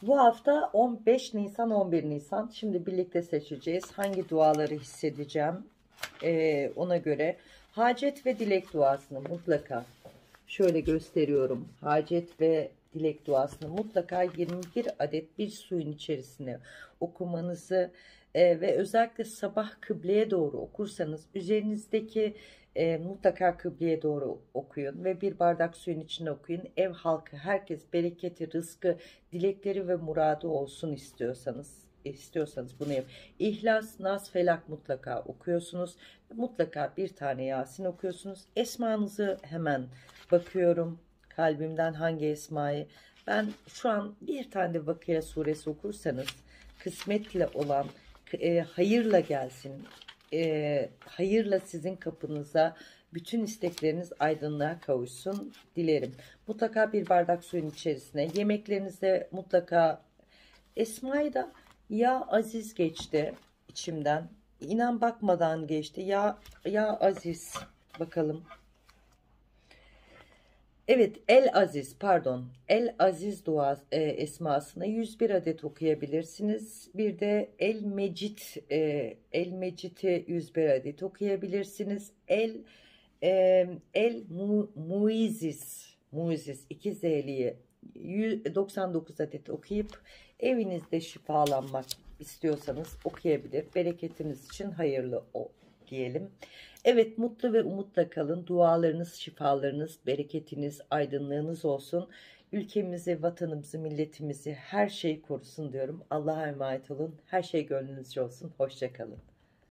Bu hafta 15 Nisan 11 Nisan. Şimdi birlikte seçeceğiz. Hangi duaları hissedeceğim? Ona göre hacet ve dilek duasını mutlaka şöyle gösteriyorum. Hacet ve dilek duasını mutlaka 21 adet bir suyun içerisine okumanızı ve özellikle sabah kıbleye doğru okursanız üzerinizdeki mutlaka kıbleye doğru okuyun ve bir bardak suyun içine okuyun. Ev halkı herkes bereketi, rızkı, dilekleri ve muradı olsun istiyorsanız bunu yap. İhlas, Nas, Felak mutlaka okuyorsunuz. Mutlaka bir tane Yasin okuyorsunuz. Esmanızı hemen bakıyorum. Kalbimden hangi esmayı? Ben şu an bir tane de Vakıya suresi okursanız kısmetle olan hayırla gelsin. Hayırla sizin kapınıza bütün istekleriniz aydınlığa kavuşsun dilerim. Mutlaka bir bardak suyun içerisine yemeklerinizde mutlaka Esma'yı da ya Aziz geçti içimden. İnan bakmadan geçti. Ya Aziz bakalım. Evet, El Aziz, pardon, El Aziz dua esmasını 101 adet okuyabilirsiniz. Bir de El Mecit'i 101 adet okuyabilirsiniz. Muiziz 2 Z'liyi 99 adet okuyup evinizde şifalanmak istiyorsanız okuyabilir. Bereketiniz için hayırlı diyelim. Evet, mutlu ve umutla kalın. Dualarınız, şifalarınız, bereketiniz, aydınlığınız olsun. Ülkemizi, vatanımızı, milletimizi her şey korusun diyorum. Allah'a emanet olun. Her şey gönlünüzce olsun. Hoşça kalın.